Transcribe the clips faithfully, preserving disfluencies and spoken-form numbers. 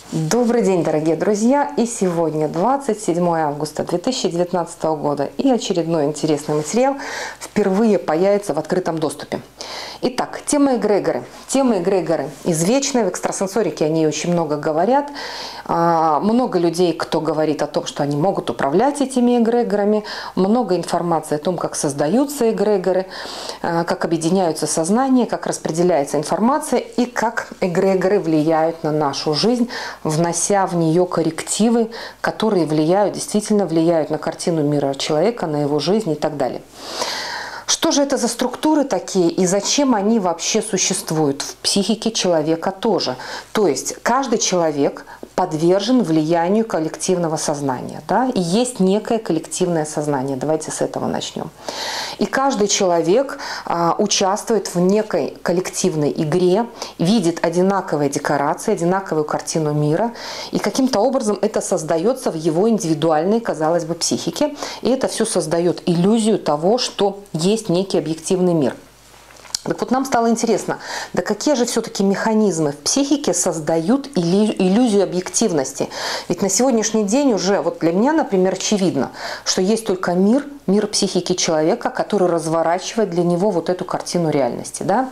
Добрый день, дорогие друзья! И сегодня двадцать седьмое августа две тысячи девятнадцатого года, и очередной интересный материал впервые появится в открытом доступе. Итак, тема эгрегоры. Тема эгрегоры извечная, в экстрасенсорике о ней очень много говорят. Много людей, кто говорит о том, что они могут управлять этими эгрегорами. Много информации о том, как создаются эгрегоры, как объединяются сознания, как распределяется информация и как эгрегоры влияют на нашу жизнь, внося в нее коррективы, которые влияют, действительно влияют на картину мира человека, на его жизнь и так далее. Что же это за структуры такие и зачем они вообще существуют? В психике человека тоже. То есть каждый человек подвержен влиянию коллективного сознания. Да? И есть некое коллективное сознание. Давайте с этого начнем. И каждый человек а, участвует в некой коллективной игре, видит одинаковые декорации, одинаковую картину мира. И каким-то образом это создается в его индивидуальной, казалось бы, психике. И это все создает иллюзию того, что есть некий объективный мир. Так вот, нам стало интересно, да какие же все-таки механизмы в психике создают иллюзию объективности? Ведь на сегодняшний день уже, вот для меня, например, очевидно, что есть только мир, мир психики человека, который разворачивает для него вот эту картину реальности. Да?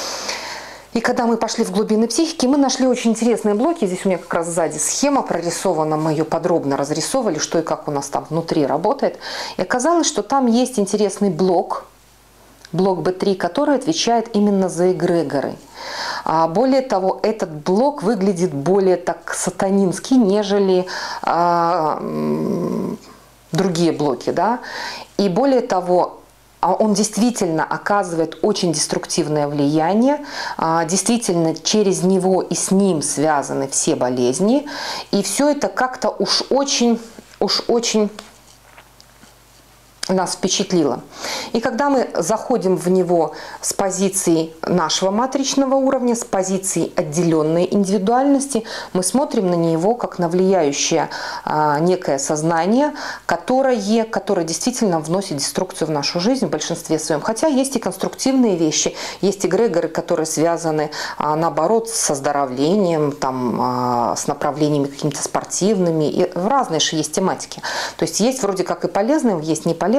И когда мы пошли в глубины психики, мы нашли очень интересные блоки. Здесь у меня как раз сзади схема прорисована, мы ее подробно разрисовывали, что и как у нас там внутри работает. И оказалось, что там есть интересный блок, блок бэ три, который отвечает именно за эгрегоры. А более того, этот блок выглядит более так сатанински, нежели а, другие блоки. Да? И более того, он действительно оказывает очень деструктивное влияние, действительно через него и с ним связаны все болезни. И все это как-то уж очень, уж очень нас впечатлило. И когда мы заходим в него с позиции нашего матричного уровня, с позиции отделенной индивидуальности, мы смотрим на него как на влияющее а, некое сознание, которое, которое действительно вносит деструкцию в нашу жизнь в большинстве своем. Хотя есть и конструктивные вещи, есть эгрегоры, которые связаны, а, наоборот, с оздоровлением, там, а, с направлениями какими-то спортивными. И разные же есть тематики. То есть есть вроде как и полезные, есть не полезные.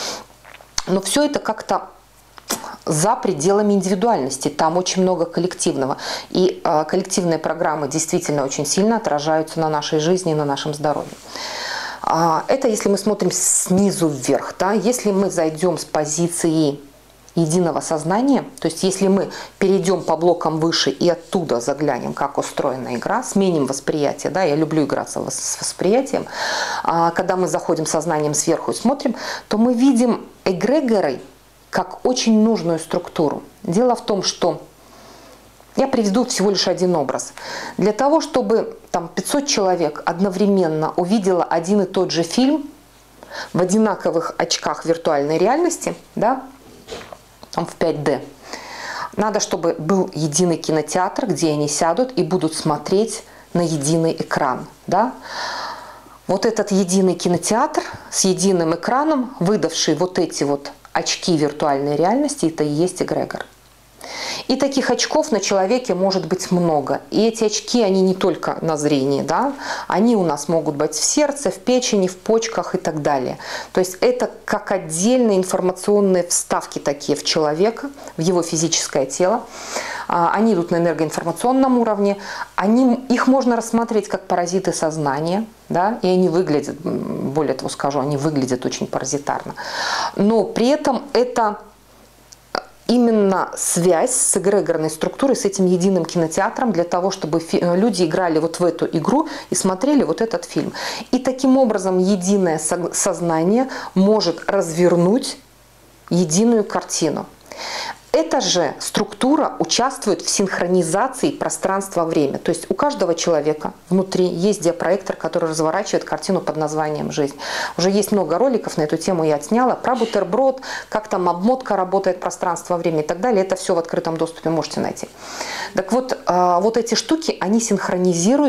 Но все это как-то за пределами индивидуальности. Там очень много коллективного. И э, коллективные программы действительно очень сильно отражаются на нашей жизни и на нашем здоровье. А, это если мы смотрим снизу вверх. Да? Если мы зайдем с позиции единого сознания, то есть если мы перейдем по блокам выше и оттуда заглянем, как устроена игра, сменим восприятие, да, я люблю играться с восприятием, а когда мы заходим сознанием сверху и смотрим, то мы видим эгрегоры как очень нужную структуру. Дело в том, что я приведу всего лишь один образ. Для того, чтобы там пятьсот человек одновременно увидело один и тот же фильм в одинаковых очках виртуальной реальности, да, в пять дэ. Надо, чтобы был единый кинотеатр, где они сядут и будут смотреть на единый экран. Да? Вот этот единый кинотеатр с единым экраном, выдавший вот эти вот очки виртуальной реальности, это и есть эгрегор. И таких очков на человеке может быть много. И эти очки, они не только на зрении, да? Они у нас могут быть в сердце, в печени, в почках и так далее. То есть это как отдельные информационные вставки такие в человека, в его физическое тело. Они идут на энергоинформационном уровне. Они, их можно рассмотреть как паразиты сознания. Да? И они выглядят, более того скажу, они выглядят очень паразитарно. Но при этом это именно связь с эгрегорной структурой, с этим единым кинотеатром, для того, чтобы люди играли вот в эту игру и смотрели вот этот фильм. И таким образом единое сознание может развернуть единую картину. Эта же структура участвует в синхронизации пространства-время. То есть у каждого человека внутри есть диапроектор, который разворачивает картину под названием «Жизнь». Уже есть много роликов на эту тему, я отсняла. Про бутерброд, как там обмотка работает, пространство-время и так далее. Это все в открытом доступе можете найти. Так вот, вот эти штуки, они синхронизируются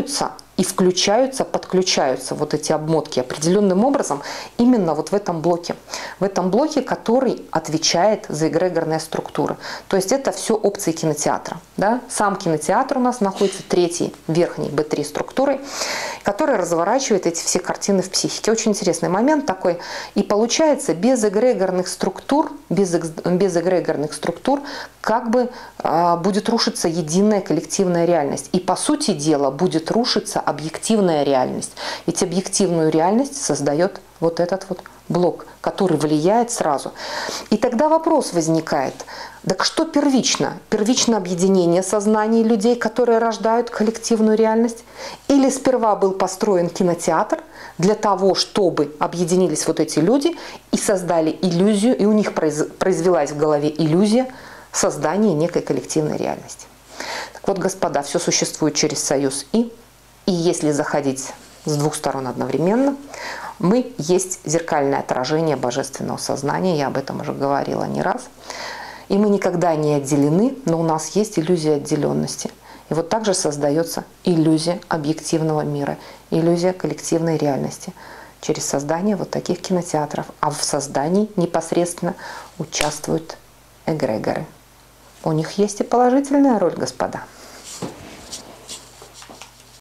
и включаются, подключаются вот эти обмотки определенным образом именно вот в этом блоке. В этом блоке, который отвечает за эгрегорные структуры. То есть это все опции кинотеатра. Да? Сам кинотеатр у нас находится третьей, верхней бэ три структурой, которая разворачивает эти все картины в психике. Очень интересный момент такой. И получается, без эгрегорных структур, без, без эгрегорных структур как бы э, будет рушиться единая коллективная реальность. И по сути дела будет рушиться объективная реальность. Ведь объективную реальность создает вот этот вот блок, который влияет сразу. И тогда вопрос возникает, так что первично? Первично объединение сознаний людей, которые рождают коллективную реальность? Или сперва был построен кинотеатр для того, чтобы объединились вот эти люди и создали иллюзию, и у них произвелась в голове иллюзия создания некой коллективной реальности. Так вот, господа, все существует через союз «и». И если заходить с двух сторон одновременно, мы есть зеркальное отражение божественного сознания, я об этом уже говорила не раз. И мы никогда не отделены, но у нас есть иллюзия отделенности. И вот также создается иллюзия объективного мира, иллюзия коллективной реальности через создание вот таких кинотеатров. А в создании непосредственно участвуют эгрегоры. У них есть и положительная роль, господа.